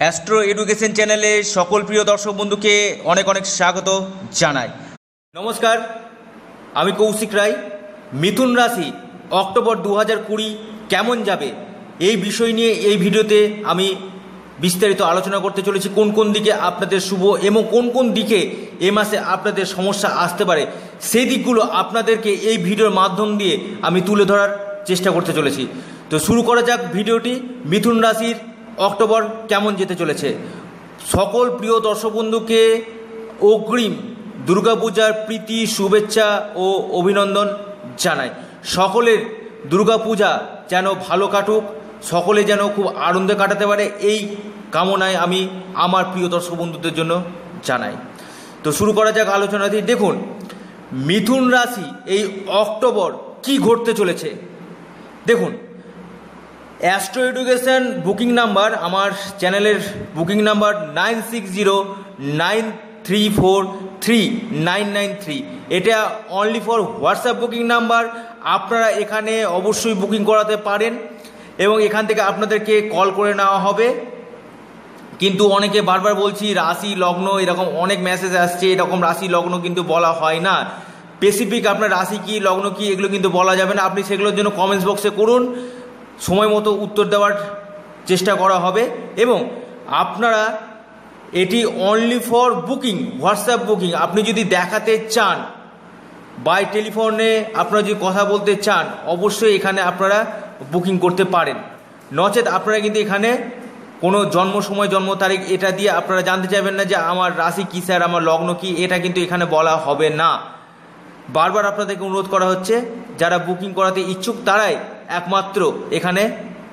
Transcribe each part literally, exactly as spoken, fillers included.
Astro education চ্যানেলে সকল প্রিয় দর্শক বন্ধুকে অনেক অনেক স্বাগত জানাই। নমস্কার, আমি কৌশিক রায়। মিথুন রাশি অক্টোবর দু হাজার কুড়ি কেমন যাবে এই বিষয় নিয়ে এই ভিডিওতে আমি বিস্তারিত আলোচনা করতে চলেছি। কোন কোন দিকে আপনাদের শুভ এবং কোন কোন দিকে এ মাসে আপনাদের সমস্যা আসতে পারে সেই দিকগুলো আপনাদেরকে এই ভিডিওর মাধ্যম দিয়ে আমি তুলে ধরার চেষ্টা করতে চলেছি। তো শুরু করা যাক ভিডিওটি। মিথুন রাশির অক্টোবর কেমন যেতে চলেছে। সকল প্রিয় দর্শক বন্ধুকে অগ্রিম দুর্গাপূজার প্রীতি শুভেচ্ছা ও অভিনন্দন জানাই। সকলের দুর্গাপূজা যেন ভালো কাটুক, সকলে যেন খুব আনন্দে কাটাতে পারে, এই কামনায় আমি আমার প্রিয় দর্শক বন্ধুদের জন্য জানাই। তো শুরু করা যাক আলোচনাটি। দেখুন, মিথুন রাশি এই অক্টোবর কি ঘটতে চলেছে। দেখুন, অ্যাস্ট্রো এডুকেশন বুকিং নাম্বার, আমার চ্যানেলের booking number nine six zero nine three four three nine nine three. এটা only for WhatsApp booking number. আপনারা এখানে অবশ্যই বুকিং করাতে পারেন এবং এখান থেকে আপনাদেরকে কল করে নেওয়া হবে। কিন্তু অনেকে বারবার বলছি রাশি লগ্ন, এরকম অনেক মেসেজ আসছে, এরকম রাশি লগ্ন কিন্তু বলা হয় না। স্পেসিফিক আপনার রাশি কি লগ্ন কি এগুলো কিন্তু বলা যাবে না। আপনি সেগুলোর জন্য কমেন্টস বক্সে করুন, সময় মতো উত্তর দেওয়ার চেষ্টা করা হবে। এবং আপনারা এটি only for booking, WhatsApp booking. আপনি যদি দেখাতে চান বাই টেলিফোনে, আপনারা যদি কথা বলতে চান, অবশ্যই এখানে আপনারা বুকিং করতে পারেন। নচেত আপনারা কিন্তু এখানে কোনো জন্ম সময় জন্ম তারিখ এটা দিয়ে আপনারা জানতে চাইবেন না যে আমার রাশি কী স্যার, আমার লগ্ন কি, এটা কিন্তু এখানে বলা হবে না। বারবার আপনাদেরকে অনুরোধ করা হচ্ছে, যারা বুকিং করাতে ইচ্ছুক তারাই একমাত্র এখানে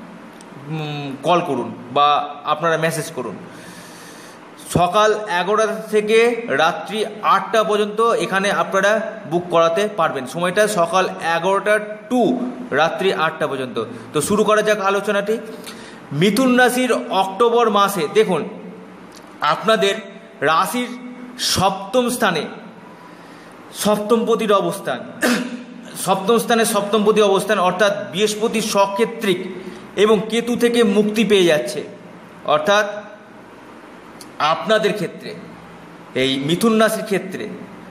কল করুন বা আপনারা মেসেজ করুন। সকাল এগারোটা থেকে রাত্রি আটটা পর্যন্ত এখানে আপনারা বুক করাতে পারবেন। সময়টা সকাল এগারোটা টু রাত্রি আটটা পর্যন্ত। তো শুরু করা যাক আলোচনাটি। মিথুন রাশির অক্টোবর মাসে দেখুন, আপনাদের রাশির সপ্তম স্থানে সপ্তমপতির অবস্থান, সপ্তম স্থানে সপ্তমপতি অবস্থান অর্থাৎ বৃহস্পতি সক্ষেত্রিক এবং কেতু থেকে মুক্তি পেয়ে যাচ্ছে। অর্থাৎ আপনাদের ক্ষেত্রে, এই মিথুন রাশির ক্ষেত্রে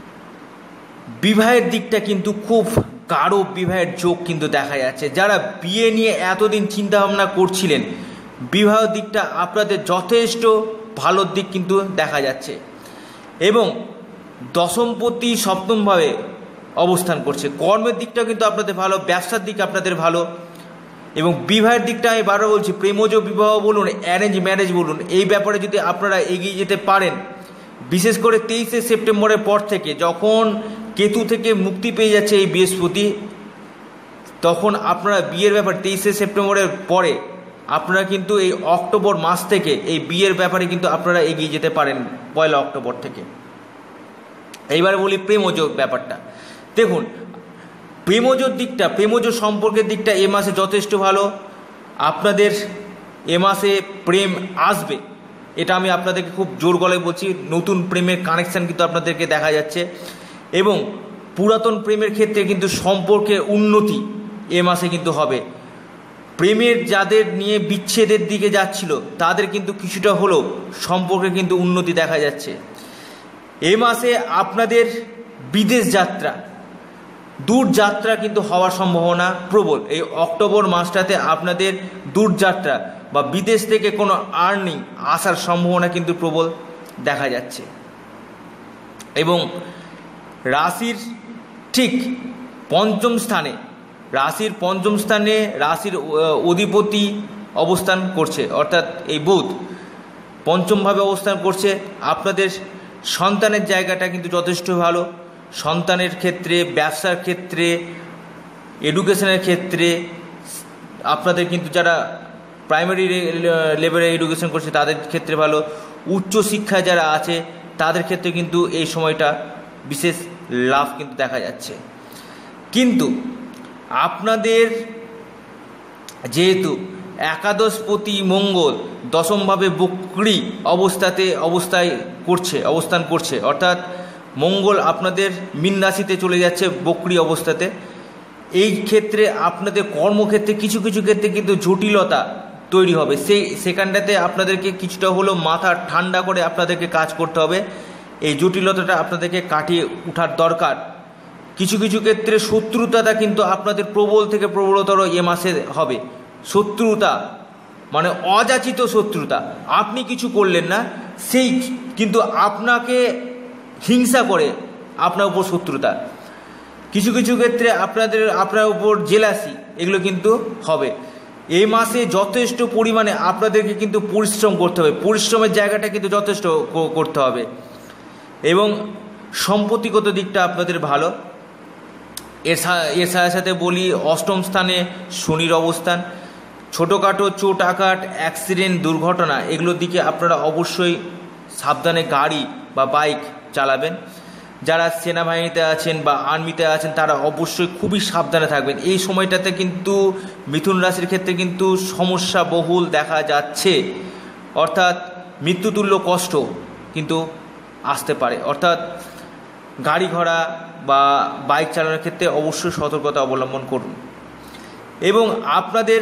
বিবাহের দিকটা কিন্তু খুব গাঢ় বিবাহের যোগ কিন্তু দেখা যাচ্ছে। যারা বিয়ে নিয়ে এতদিন চিন্তা ভাবনা করছিলেন, বিবাহ দিকটা আপনাদের যথেষ্ট ভালো দিক কিন্তু দেখা যাচ্ছে। এবং দশমপতি সপ্তমভাবে অবস্থান করছে। কর্মের দিকটাও কিন্তু আপনাদের ভালো, ব্যবসার দিক আপনাদের ভালো। এবং বিবাহের দিকটা আমি বারবার বলছি, প্রেমজ বিবাহ বলুন, অ্যারেঞ্জ ম্যারেজ বলুন, এই ব্যাপারে যদি আপনারা এগিয়ে যেতে পারেন, বিশেষ করে তেইশে সেপ্টেম্বরের পর থেকে যখন কেতু থেকে মুক্তি পেয়ে যাচ্ছে এই বৃহস্পতি, তখন আপনারা বিয়ের ব্যাপার তেইশে সেপ্টেম্বরের পরে আপনারা কিন্তু এই অক্টোবর মাস থেকে এই বিয়ের ব্যাপারে কিন্তু আপনারা এগিয়ে যেতে পারেন পয়লা অক্টোবর থেকে। এইবার বলি প্রেমজ ব্যাপারটা। দেখুন, প্রেমজ দিকটা, প্রেমজ সম্পর্কের দিকটা এ মাসে যথেষ্ট ভালো। আপনাদের এ মাসে প্রেম আসবে, এটা আমি আপনাদেরকে খুব জোর গলায় বলছি। নতুন প্রেমের কানেকশান কিন্তু আপনাদেরকে দেখা যাচ্ছে এবং পুরাতন প্রেমের ক্ষেত্রে কিন্তু সম্পর্কের উন্নতি এ মাসে কিন্তু হবে। প্রেমের যাদের নিয়ে বিচ্ছেদের দিকে যাচ্ছিল তাদের কিন্তু কিছুটা হলেও সম্পর্কে কিন্তু উন্নতি দেখা যাচ্ছে। এ মাসে আপনাদের বিদেশ যাত্রা, দূর যাত্রা কিন্তু হওয়ার সম্ভাবনা প্রবল। এই অক্টোবর মাসটাতে আপনাদের দূর যাত্রা বা বিদেশ থেকে কোনো আর্নিং আসার সম্ভাবনা কিন্তু প্রবল দেখা যাচ্ছে। এবং রাশির ঠিক পঞ্চম স্থানে, রাশির পঞ্চম স্থানে রাশির অধিপতি অবস্থান করছে, অর্থাৎ এই বুধ পঞ্চমভাবে অবস্থান করছে। আপনাদের সন্তানের জায়গাটা কিন্তু যথেষ্ট ভালো। সন্তানের ক্ষেত্রে, ব্যবসার ক্ষেত্রে, এডুকেশনের ক্ষেত্রে আপনাদের কিন্তু যারা প্রাইমারি লেভেলে এডুকেশন করছে তাদের ক্ষেত্রে ভালো। উচ্চশিক্ষা যারা আছে তাদের ক্ষেত্রে কিন্তু এই সময়টা বিশেষ লাভ কিন্তু দেখা যাচ্ছে। কিন্তু আপনাদের যেহেতু একাদশপতি মঙ্গল দশমভাবে বক্রী অবস্থাতে অবস্থায় করছে অবস্থান করছে অর্থাৎ মঙ্গল আপনাদের মীন রাশিতে চলে যাচ্ছে বক্রী অবস্থাতে। এই ক্ষেত্রে আপনাদের কর্মক্ষেত্রে কিছু কিছু ক্ষেত্রে কিন্তু জটিলতা তৈরি হবে, সেই সেখানটাতে আপনাদেরকে কিছুটা হলেও মাথা ঠান্ডা করে আপনাদেরকে কাজ করতে হবে। এই জটিলতাটা আপনাদেরকে কাটিয়ে ওঠার দরকার। কিছু কিছু ক্ষেত্রে শত্রুতাটা কিন্তু আপনাদের প্রবল থেকে প্রবলতর এ মাসে হবে। শত্রুতা মানে অযাচিত শত্রুতা, আপনি কিছু করলেন না, সেই কিন্তু আপনাকে হিংসা করে আপনার উপর শত্রুতা। কিছু কিছু ক্ষেত্রে আপনাদের আপনার উপর জেলাসি, এগুলো কিন্তু হবে। এই মাসে যথেষ্ট পরিমাণে আপনাদেরকে কিন্তু পরিশ্রম করতে হবে, পরিশ্রমের জায়গাটা কিন্তু যথেষ্ট করতে হবে। এবং সম্পত্তিগত দিকটা আপনাদের ভালো। এর এর সাথে সাথে বলি, অষ্টম স্থানে শনির অবস্থান, ছোটোখাটো চোট আঘাত, অ্যাক্সিডেন্ট, দুর্ঘটনা, এগুলোর দিকে আপনারা অবশ্যই সাবধানে গাড়ি বা বাইক চালাবেন। যারা সেনাবাহিনীতে আছেন বা আর্মিতে আছেন তারা অবশ্যই খুবই সাবধানে থাকবেন। এই সময়টাতে কিন্তু মিথুন রাশির ক্ষেত্রে কিন্তু সমস্যা বহুল দেখা যাচ্ছে, অর্থাৎ মৃত্যুতুল্য কষ্ট কিন্তু আসতে পারে। অর্থাৎ গাড়ি ঘোড়া বা বাইক চালানোর ক্ষেত্রে অবশ্যই সতর্কতা অবলম্বন করুন। এবং আপনাদের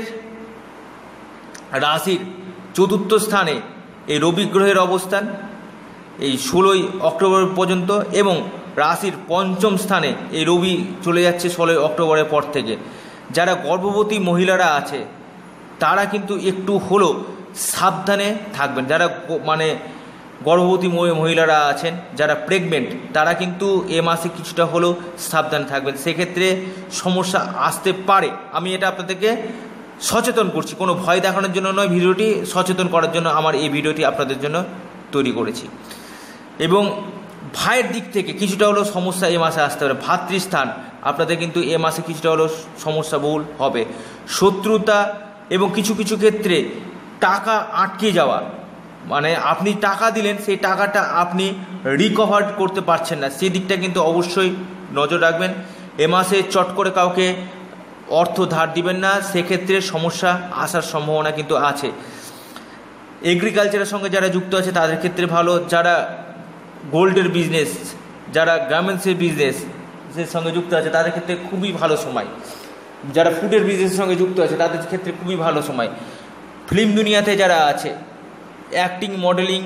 রাশির চতুর্থ স্থানে এই রবি গ্রহের অবস্থান এই ষোলোই অক্টোবর পর্যন্ত, এবং রাশির পঞ্চম স্থানে এই রবি চলে যাচ্ছে ষোলোই অক্টোবরের পর থেকে। যারা গর্ভবতী মহিলারা আছে তারা কিন্তু একটু হলেও সাবধানে থাকবেন। যারা মানে গর্ভবতী মহিলারা আছেন, যারা প্রেগনেন্ট, তারা কিন্তু এ মাসে কিছুটা হলেও সাবধানে থাকবেন। সেক্ষেত্রে সমস্যা আসতে পারে। আমি এটা আপনাদেরকে সচেতন করছি, কোনো ভয় দেখানোর জন্য নয়, ভিডিওটি সচেতন করার জন্য আমার এই ভিডিওটি আপনাদের জন্য তৈরি করেছি। এবং ভাইয়ের দিক থেকে কিছুটা হলেও সমস্যা এ মাসে আসতে পারে। ভাতৃস্থান আপনাদের কিন্তু এ মাসে কিছুটা হলেও সমস্যা বহুল হবে। শত্রুতা এবং কিছু কিছু ক্ষেত্রে টাকা আটকে যাওয়া, মানে আপনি টাকা দিলেন, সেই টাকাটা আপনি রিকভার করতে পারছেন না, সেই দিকটা কিন্তু অবশ্যই নজর রাখবেন। এ মাসে চট করে কাউকে অর্থ ধার দিবেন না, সেক্ষেত্রে সমস্যা আসার সম্ভাবনা কিন্তু আছে। এগ্রিকালচারের সঙ্গে যারা যুক্ত আছে তাদের ক্ষেত্রে ভালো। যারা গোল্ডের বিজনেস, যারা গার্মেন্টসের বিজনেসের সঙ্গে যুক্ত আছে তাদের ক্ষেত্রে খুবই ভালো সময়। যারা ফুডের বিজনেসের সঙ্গে যুক্ত আছে তাদের ক্ষেত্রে খুবই ভালো সময়। ফিল্ম দুনিয়াতে যারা আছে, অ্যাক্টিং, মডেলিং,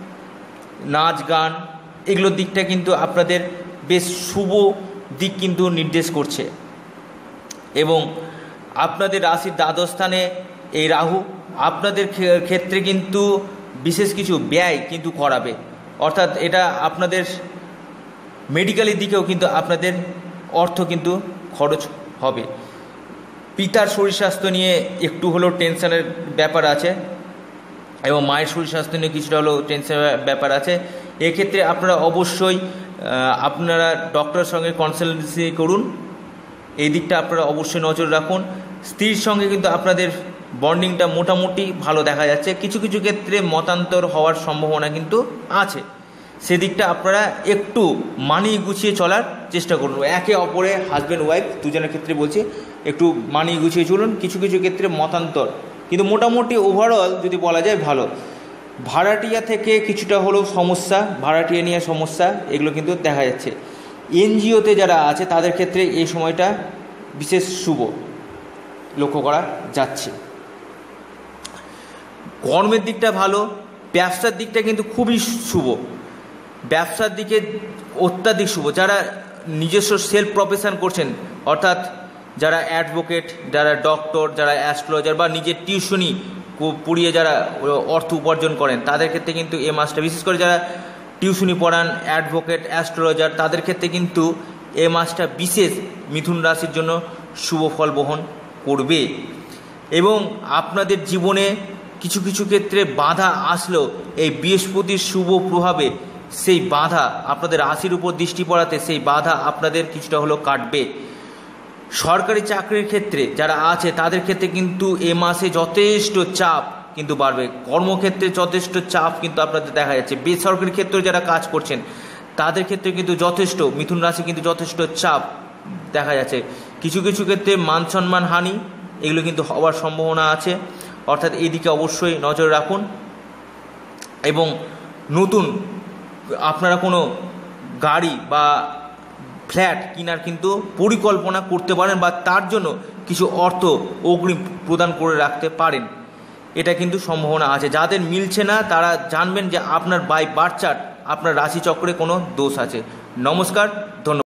নাচ গান, এগুলোর দিকটা কিন্তু আপনাদের বেশ শুভ দিক কিন্তু নির্দেশ করছে। এবং আপনাদের রাশির দ্বাদশ স্থানে এই রাহু আপনাদের ক্ষেত্রে কিন্তু বিশেষ কিছু ব্যয় কিন্তু করাবে, অর্থাৎ এটা আপনাদের মেডিকেলের দিকেও কিন্তু আপনাদের অর্থ কিন্তু খরচ হবে। পিতার শরীর স্বাস্থ্য নিয়ে একটু হলেও টেনশনের ব্যাপার আছে, এবং মায়ের শরীর স্বাস্থ্য নিয়ে কিছুটা হলেও টেনশনের ব্যাপার আছে। এক্ষেত্রে আপনারা অবশ্যই আপনারা ডক্টরের সঙ্গে কনসালটেন্সি করুন, এই দিকটা আপনারা অবশ্যই নজর রাখুন। স্ত্রীর সঙ্গে কিন্তু আপনাদের বন্ডিংটা মোটামুটি ভালো দেখা যাচ্ছে, কিছু কিছু ক্ষেত্রে মতান্তর হওয়ার সম্ভাবনা কিন্তু আছে, সেদিকটা আপনারা একটু মানিয়ে গুছিয়ে চলার চেষ্টা করুন। একে অপরে হাজব্যান্ড ওয়াইফ দুজনের ক্ষেত্রে বলছি, একটু মানিয়ে গুছিয়ে চলুন। কিছু কিছু ক্ষেত্রে মতান্তর, কিন্তু মোটামুটি ওভারঅল যদি বলা যায় ভালো। ভাড়াটিয়া থেকে কিছুটা হলেও সমস্যা, ভাড়াটিয়া নিয়ে সমস্যা, এগুলো কিন্তু দেখা যাচ্ছে। এনজিওতে যারা আছে তাদের ক্ষেত্রে এই সময়টা বিশেষ শুভ লক্ষ্য করা যাচ্ছে। কর্মের দিকটা ভালো, ব্যবসার দিকটা কিন্তু খুবই শুভ, ব্যবসার দিকে অত্যাধিক শুভ। যারা নিজস্ব সেলফ প্রফেশন করছেন, অর্থাৎ যারা অ্যাডভোকেট, যারা ডক্টর, যারা অ্যাস্ট্রোলজার বা নিজের টিউশনি পড়িয়ে যারা অর্থ উপার্জন করেন তাদের ক্ষেত্রে কিন্তু এ মাসটা, বিশেষ করে যারা টিউশনি পড়ান, অ্যাডভোকেট, অ্যাস্ট্রোলজার, তাদের ক্ষেত্রে কিন্তু এ মাসটা বিশেষ মিথুন রাশির জন্য শুভ ফল বহন করবে। এবং আপনাদের জীবনে কিছু কিছু ক্ষেত্রে বাধা আসলেও এই বৃহস্পতির শুভ প্রভাবে সেই বাধা আপনাদের রাশির উপর দৃষ্টি পড়াতে সেই বাধা আপনাদের কিছুটা হলেও কাটবে। সরকারি চাকরির ক্ষেত্রে যারা আছে তাদের ক্ষেত্রে কিন্তু এ মাসে যথেষ্ট চাপ কিন্তু বাড়বে, কর্মক্ষেত্রে যথেষ্ট চাপ কিন্তু আপনাদের দেখা যাচ্ছে। বেসরকারি ক্ষেত্রে যারা কাজ করছেন তাদের ক্ষেত্রে কিন্তু যথেষ্ট, মিথুন রাশি কিন্তু যথেষ্ট চাপ দেখা যাচ্ছে। কিছু কিছু ক্ষেত্রে মান সম্মান হানি এগুলো কিন্তু হওয়ার সম্ভাবনা আছে, অর্থাৎ এই দিকে অবশ্যই নজর রাখুন। এবং নতুন আপনারা কোনো গাড়ি বা ফ্ল্যাট কেনার কিন্তু পরিকল্পনা করতে পারেন, বা তার জন্য কিছু অর্থ অগ্রিম প্রদান করে রাখতে পারেন। এটা কিন্তু সম্ভাবনা আছে। যাদের মিলছে না তারা জানবেন যে আপনার বাই বার্থ চার্ট আপনার রাশিচক্রে কোনো দোষ আছে। নমস্কার, ধন্যবাদ।